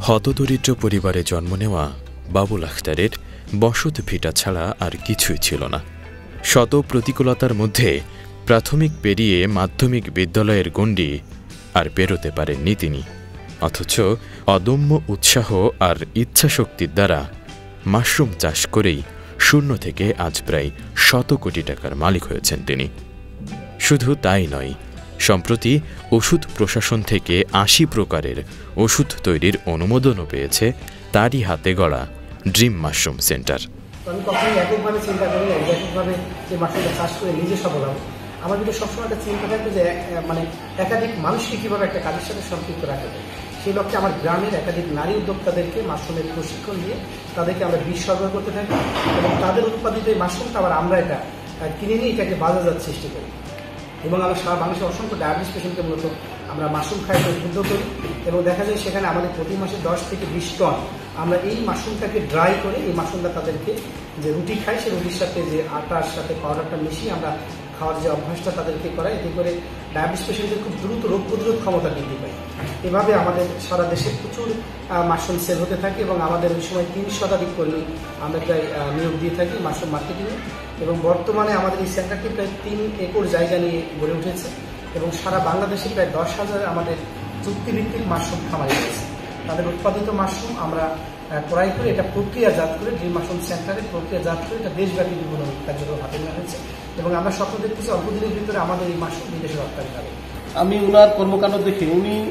হতদরিদ্র পরিবারে জন্ম নেওয়া বাবুল আখতারের বসত ভিটা ছাড়া আর কিছুই ছিল না। শত প্রতিকূলতার মধ্যে প্রাথমিক পেরিয়ে মাধ্যমিক বিদ্যালয়ের গণ্ডি আর পেরোতে পারেননি তিনি। অথচ অদম্য উৎসাহ আর ইচ্ছাশক্তির দ্বারা মাশরুম চাষ করেই শূন্য থেকে আজ প্রায় 100 কোটি টাকার মালিক হয়েছেন তিনি। শুধু তাই নয়, সম্প্রতি ওষুধ প্রশাসন থেকে 80 প্রকারের ওষুধ তৈরির অনুমোদনও পেয়েছে তারই হাতে গড়া ড্রিম মাশরুম সেন্টার। আমি কখনোই এককভাবে চিন্তা করি না এককভাবে যে মাশরুমটা চাষ করে নিজে সফল হবো। আমার কিন্তু সবসময় একটা চিন্তা থাকবে যে একাধিক মানুষকে কীভাবে একটা কাজের সাথে সম্পৃক্ত রাখা যায়। সেই লক্ষ্যে আমার গ্রামের একাধিক নারী উদ্যোক্তাদেরকে মাশরুমের প্রশিক্ষণ দিয়ে তাদেরকে আমরা বীজ সরবরাহ করতে থাকি এবং তাদের উৎপাদিত এই মাশরুমটা আবার আমরা এটা কিনে নিয়ে এটাকে বাজারজাত সৃষ্টি করি এবং আমরা সারা বাংলাদেশের অসংখ্য ডায়াবেটিস পেশেন্টকে মূলত আমরা মাশরুম খাইতে উদ্বুদ্ধ করি এবং দেখা যায় সেখানে আমাদের প্রতি মাসে 10 থেকে 20 টন আমরা এই মাশরুমটাকে ড্রাই করে এই মাশরুমটা তাদেরকে যে রুটি খাই সেই রুটির সাথে যে আটার সাথে পাউডারটা মিশিয়ে আমরা খাওয়ার যে অভ্যাসটা তাদেরকে করাই, এতে করে ডায়াবেটিস পেশেন্টদের খুব দ্রুত রোগ প্রতিরোধ ক্ষমতা বৃদ্ধি পায়। এভাবে আমাদের সারা দেশে প্রচুর মাশরুম সেল হতে থাকে এবং আমাদের ওই সময় 3 শতাধিক কর্মী আমরা প্রায় নিয়োগ দিয়ে থাকি মাশরুম মার্কেটিংয়ে এবং বর্তমানে আমাদের এই সেন্টারটি প্রায় 3 একর জায়গা নিয়ে গড়ে উঠেছে এবং সারা বাংলাদেশে প্রায় 10,000 আমাদের চুক্তিভিত্তিক মাশরুম খামারি রয়েছে। তাদের উৎপাদিত মাশরুম আমরা ক্রয় করে এটা প্রক্রিয়াজাত করে ড্রিম মাশরুম সেন্টারে প্রক্রিয়াজাত করে এটা দেশব্যাপী বিভিন্ন কার্যক্রম হাতে নেওয়া হয়েছে এবং আমরা স্বপ্ন দেখতেছি অল্প দিনের ভিতরে আমাদের এই মাশরুম বিদেশে রপ্তানি হবে। আমি ওনার কর্মকাণ্ড দেখে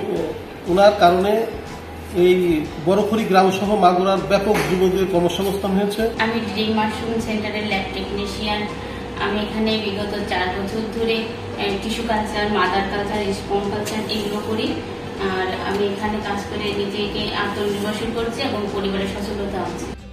ওনার কারণে এই বড়খড়ি গ্রাম সহ মাগুরার ব্যাপক যুবকদের কর্মসংস্থান হয়েছে। আমি ড্রিম মাশরুম সেন্টারের ল্যাব টেকনিশিয়ান। আমি এখানে বিগত 4 বছর ধরে tissue culture, mother culture, spawn culture এগুলো করি। আর আমি এখানে কাজ করে নিজেকে আত্মনির্ভরশীল করছি এবং পরিবারের সচেতনতা আছে।